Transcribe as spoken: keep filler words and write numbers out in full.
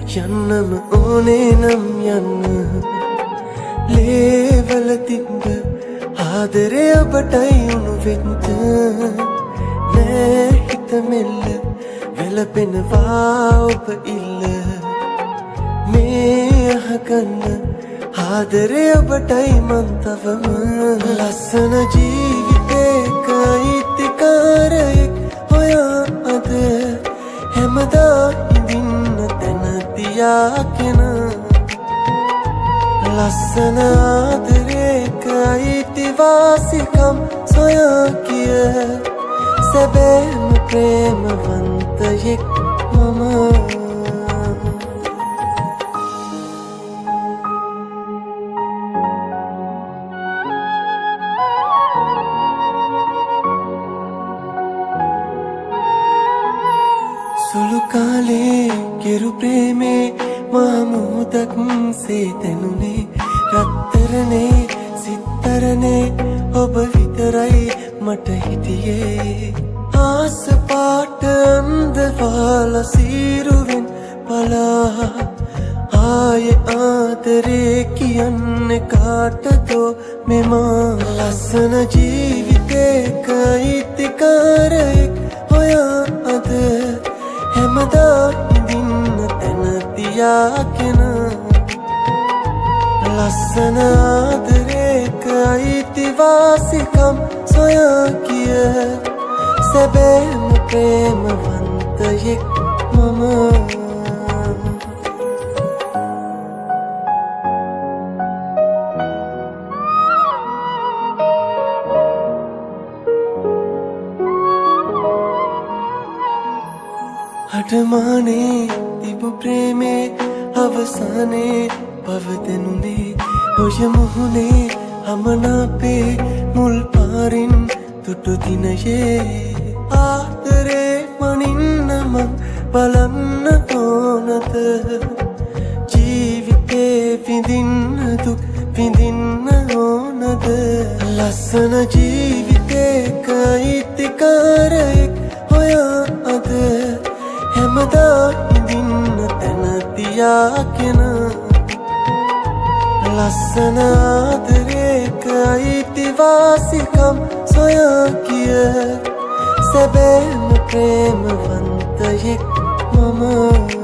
යන්නම ඕනේ නම් යන්න ලේවල තිබ්බ ආදරේ ඔබටයි උණු වෙන්න නෑ හිත මෙල්ල වෙලපෙනවා ඔබ ඉල්ල මේ අහගන්න ආදරේ ඔබටයි මන් තවම ලස්සන ජීවිතේක අයිතිකාරයෙක් හොයා අද හැමදා ඉඳින්න තැන තියාගෙන ලස්සන ආදරේක අයිතිවාසිකම් සොයා කිය සැබෑම ප්‍රේමවන්තයෙක් මම සුළු කාලේ කෙරු ප්‍රේමේ මාමුදක් සේ තැනුනේ රත්තරනේ සිත්තරනේ ඔබ විතරයි මට හිටියේ ආස පාට අන්දවාල සීරුවෙන් පලා ආයේ ආදරේ කියන්නේ කාටදෝ මෙමා ලස්සන ජීවිතේක අයිතිකාරයෙක් හොයා අද හැමදා ඉඳින්න තැන තියාගෙන ලස්සන ආදරේක අයිතිවාසිකම් සොයා කිය සැබෑම ප්‍රේමවන්තයෙක් මම අඩමානේ තිබු ප්‍රේමේ අවසානේ පවතනුනේ ඔය මුහුණේ අමනාපේ මුල් පාරින් තුටු දිනයේ ආදරේ මනින්න මං බලන්න ඕනද ජීවිතේ විඳින්න දුක් විඳින්න ඕනද ලස්සන ජීවිතේක අයිතිකාරයෙක් හොයා අද හැමදා ඉඳින්න තැන තියාගෙන ලස්සන ආදරේක අයිතිවාසිකම් සොයා කිය සැබෑම ප්‍රේමවන්තයෙක් මම